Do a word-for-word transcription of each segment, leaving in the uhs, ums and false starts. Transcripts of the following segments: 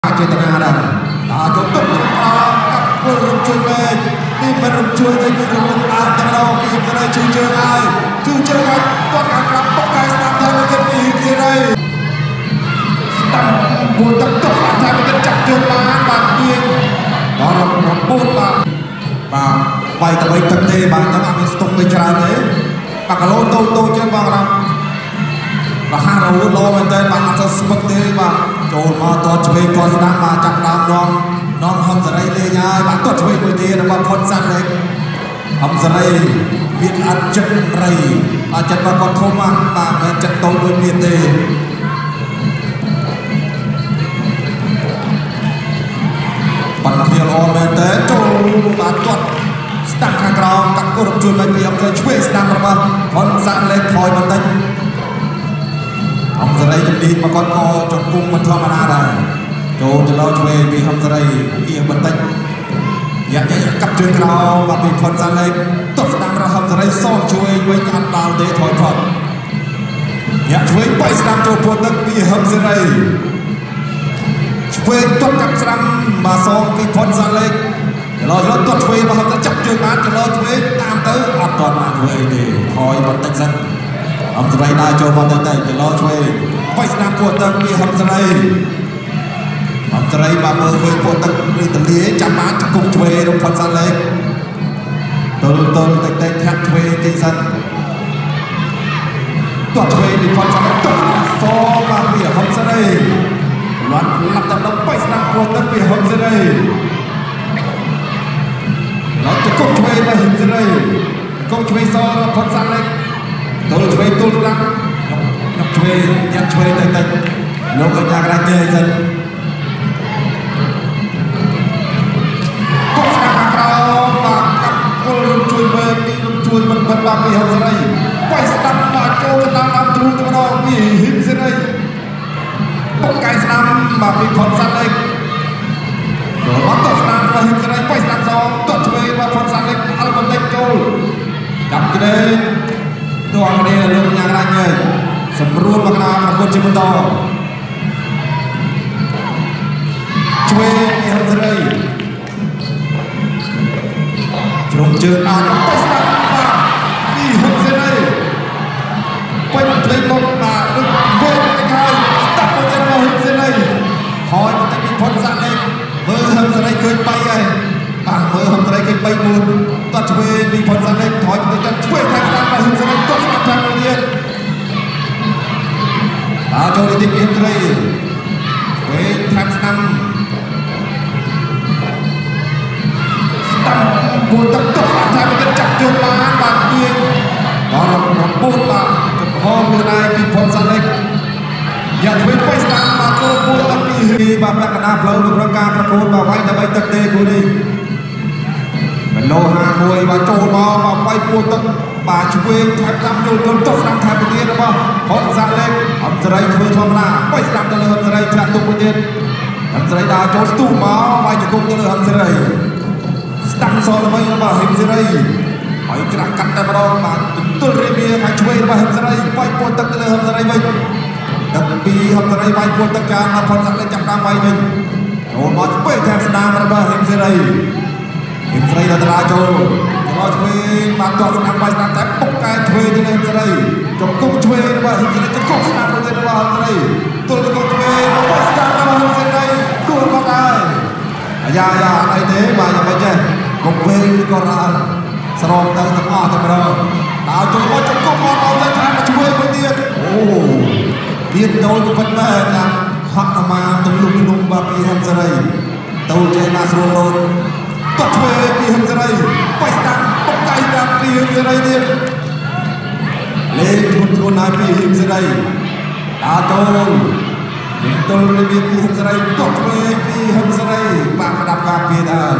ចេតនាដែរតាជុំទឹកអកាប់ពលរំជួយពេកនេះមិនរំជួយទេគឺរំអាតទៅពីសេរីជឿជឿហើយជឿជឿហើយគាត់ខាងក្រាបបុកកាយស្ដាប់ទៅទៅពីសេរីស្ដាប់គួរទឹកទឹកថាទៅចាប់ជើងបានបាទជាបរមរពុទ្ធបាទបាទបាយទៅទឹកទេបាទតែអត់មានស្ទុកទៅច្រើនទេបាក់គីឡូតូចតូចចឹងបងរាំរហ័សរហួតលោមែនតើបាទអត់ទៅស្ពឹកទេបាទចូលមកតឆ្វេងគាត់ស្ដាប់បាទចាប់ដើមនាំនាំហំសេរីលេងហើយបាទតឆ្វេងមួយទៀតរបស់ផុតសាន់លេងហំសេរីវាអត់ចិត្តរៃអត់ចិត្តរបស់គាត់ធំបាទបាទមិនចិត្តតូចដូចមានទេបាត់គ្នាល្អមែនតើចូលបាទគាត់ស្ដាប់ខាងក្រោមកាត់គោរពជួយមិនពីអត់ទៅឆ្វេងស្ដាប់របស់ផុតសាន់លេងថយបន្តិចហំសេរីជំនាញមកគាត់ក៏ចង្គង់មិនធម្មតាដែរចូលចលោឆ្វេងពីហំសេរីគៀងបន្តិចយ៉ាក់យ៉ាក់កាប់ជើងក្រោមមកពីផុតសាន់លេងទប់ស្ដាប់របស់ហំសេរីសងជួយវិញអត់ដល់ទេថយផុតយ៉ាក់ឆ្វេងបៃស្ដាប់ចូលពោះទឹកពីហំសេរីឆ្វេងទប់កាប់ស្ដាំមកសងពីផុតសាន់លេងចលោចលោទប់ឆ្វេងមកហំសេរីចាប់ជើងបានចលោឆ្វេងតាមទៅអត់ទាន់បានធ្វើអីទេថយបន្តិចសិនហំសេរីដើរចូលមកទៅទៅចលោឆ្វេងបៃស្ដាប់ពោះទឹកពីហំសេរីហំសេរីបានមើលឃើញពោះទឹកឬទលាចាំបានចង្គង់ឆ្វេងរំផុតសាន់លេងទល់ទល់តិចតិចធាក់ឆ្វេងទីសិនទោះឆ្វេងពីផុតសាន់លេងទោះសមកពីហំសេរីលាត់លាប់តែដល់បៃស្ដាប់ពោះទឹកពីហំសេរីលាត់ចង្គង់ឆ្វេងពីហំសេរីចង្គង់ឆ្វេងសផុតសាន់លេងទល់ឆ្វេងទល់ខ្លាំងnokឆ្វេងយ៉ាក់ឆ្វេងទៅទៅលោកកញ្ញាក្រាញ់ញ៉ៃសិនកុំស្ដាប់ក្រោមបាទកាប់ពលរំជួយមើលពីរំជួយមិនបិទបាក់ពីហំសេរីបៃស្ដាប់បាទចូលទៅតាមតាមទ្រូងទៅម្ដងពីហឹមសេរីបុកកាយស្ដាំបាទពីផុតសាន់លេងចូលមកទៅស្ដាប់របស់ហឹមសេរីបៃស្ដាប់សងទៅឆ្វេងបាទផុតសាន់លេងអល់បន្តិចចូលចាប់ក្ដីតួអង្គនេះលោកកញ្ញាក្រាញ់ញ៉ៃសម្រួលមកដល់ប្រកួតជាបន្តឆ្វេងពីហំសេរីជ្រុំជើងអត់ទៅស្ដាប់បាទពីហំសេរីពេញផ្លេចមកបាទរឹកវិញទៅហើយស្ដាប់ទៅរបស់ហំសេរីហើយបន្តិចពីផុតសាក់លេងមើលហំសេរីឃើញបីហើយបាទមើលហំសេរីឃើញបីមួយតោះឆ្វេងពីផុតសាក់លេងថយទៅទៅឆ្វេងខាងស្ដាប់របស់ហំសេរីទៅស្ដាប់ខាងទៀតអាចូលទីពីត្រីវេខាងស្ដាំស្ដាំគួរទឹកទឹកថាទៅចាប់ជើងបានបាទជាបរមរពុទ្ធបាទកំហងលើដៃពីផុតសាន់លេងយ៉ាក់វិញបៃស្ដាំបាទគោគួរទឹកពីបាទប្រកាសផ្លូវក្នុងរការប្រកួតបាទវាយដើម្បីទឹកទេគូនេះបលោហាមួយបាទចូលមកបាទវាយគួរទឹកបាទឆ្វេងថែបតាមយល់យល់ទុកស្ដាំថែបទៀតរបស់ហំសាន់លេងហំសេរីធ្វើធម្មតាបៃស្ដាំទៅលើហំសេរីឆ្លាក់ទុកមួយទៀតហំសេរីដើរចូលស្ទុះមកវាយជង្គង់ទៅលើហំសេរីស្ដាំសល្បីរបស់ហំសេរីហើយច្រាស់កាត់តែម្ដងបាទទល់រៀបវាហើយឆ្វេងរបស់ហំសេរីវាយពោះទឹកទៅលើហំសេរីវិញទឹកពីហំសេរីវាយពោះទឹកចានដល់ផុតសាក់លេងចាប់តាមវាយវិញចូលមកឆ្វេងថែបស្ដាំរបស់ហំសេរីហំសេរីដល់តាចូលចូលឆ្វេងបានទាត់ស្ដាំបាយស្ដាំតែពុកកែឆ្វេងទៅលើហំសេរីចង្គង់ឆ្វេងរបស់ហំសេរីចង្គង់ស្ដាំទៅលើរបស់ហំសេរីទល់ចង្គង់ឆ្វេងរបស់ស្ដាំរបស់ហំសេរីគួរមកដែរអាយ៉ាយ៉ាអីទេបាទយ៉ាងម៉េចទេកុំវិញក៏រ៉ាល់ស្រោមទៅទាំងអស់តែម្ដងដល់ចូលមកចង្គង់មកដល់ទៅថាមកឆ្វេងមួយទៀតអូមានដូនក៏ប៉ុន្តែណាហក់អាមាទៅលុបភ្នំបាទពីហំសេរីទៅចេះណាស្រួលលោតតឆ្វេងពីហំសេរីបៃស្ដាំបុកកាយស្ដាំពីហំសេរីទៀតលេងធ្ងន់ធ្ងរហើយពីហំសេរីដល់ចូលមានទល់រៀបពីហំសេរីតឆ្វេងពីហំសេរីបាក់ក្តាប់ការពារដែរ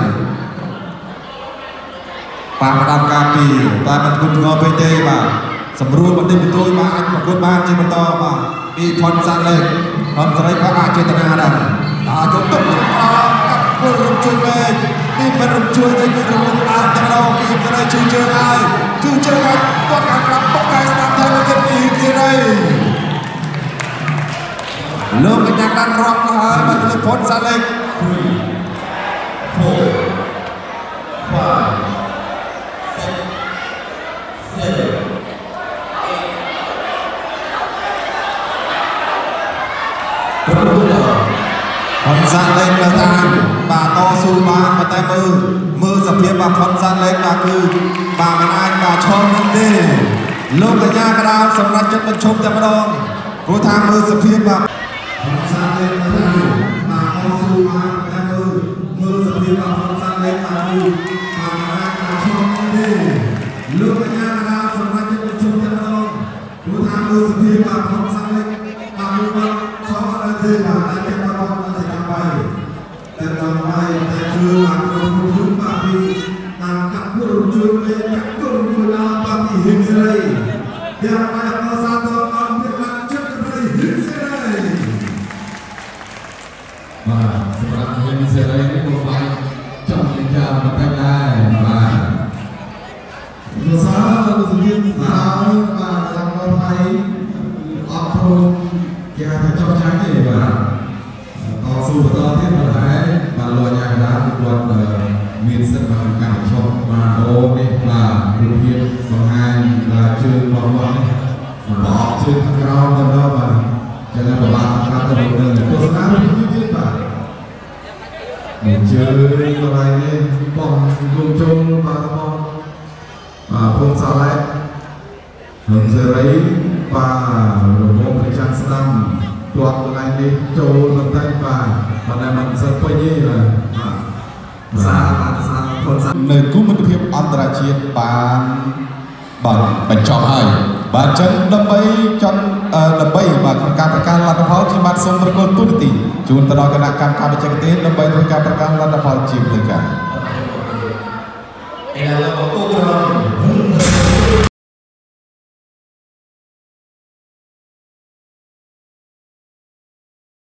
បាក់ក្តាប់ការពារតែមិនធ្ងន់ធ្ងរពេកទេបាទសម្រួលបន្តិចបន្តួចបាទអាចប្រកួតបានជាបន្តបាទពីផុតសាក់លេងហំសេរីក៏អាចចេតនាដែរដល់ចូលទឹកអកាប់ពលរំជួយពេកនេះមិនរំជួយទេគឺរំអាតទៅដល់ពីហំសេរីជឿជឿហើយជឿជឿហើយគាត់ខាងក្រាបបុកកាយស្ដាប់ទៅទៅពីហំសេរីលោកកញ្ញាកាន់រត់ទៅហើយមកលើផុនសាឡេក four five six seven ផុនសាឡេកនៅតាមបាទតស៊ូបានប៉ុន្តែមើលមើលសភាពបាទផុនសាឡេកបាទគឺបាទមិនអាចបាទឈរនឹងទេលោកកញ្ញាកដាលសម្រាប់ចិត្តបញ្ឈប់តែម្ដងព្រោះថាមើលសភាពបាទផុនសាឡេកនៅតាមបាទតស៊ូបានប៉ុន្តែមើលមើលសភាពបាទផុនសាឡេកបាទគឺបាទមិនអាចបាទឈរនឹងទេលោកកញ្ញាកដាលសម្រាប់ចិត្តបញ្ឈប់តែម្ដងព្រោះថាមើលសភាពបាទផុនសាឡេកបាទមើលឈរនៅទេបាទតែគេបាទតែតាមបាយតែតាមបាយតែគឺបាទព្រោះព្រោះបាទពីតាមកាប់ព្រោះជួយលេខកាប់គុំជួយដល់បាទពីហិមស្រីyang banyak satu orang dengan cedera Himserai. Nah, seperti Himserai ini merupakan contoh yang berkaitan dengan usaha untuk sedikit tahu yang mulai apapun yang terjadi canggih, bah. Kalau sudah tiap hari, baluannya ada buat minset bahkan shop, bah, oh nih, bah, rupiah, bahkan bah, cuy, bah,บอกชื่อเรากันแล้วมาจะได้ประมาณการตลอดเลยโฆษณาไม่ยืดยืดไปเหมือนชื่ออะไรเนี่ยป้องลุงจงมาป้องอ่าพงศาวน์หงเสรีป่าหลวงพ่อพระจันทร์สลัมตัวอะไรนี่โจนตั้งป่าวันนั้นมันสักปีนี้เลยสาสาคนสาในกู้มิตรเพียบอันตรายเชียบานบันเป็นจอมให้บาดจังดับไปจนดับไปบาดการประกันรัฐพลที่บาดสมประกอบตุนตีจูนตลอดการการการจังเต้ดับไปด้วยการประกันรัฐพลจีบเลยกันเออแล้วก็กู้เรา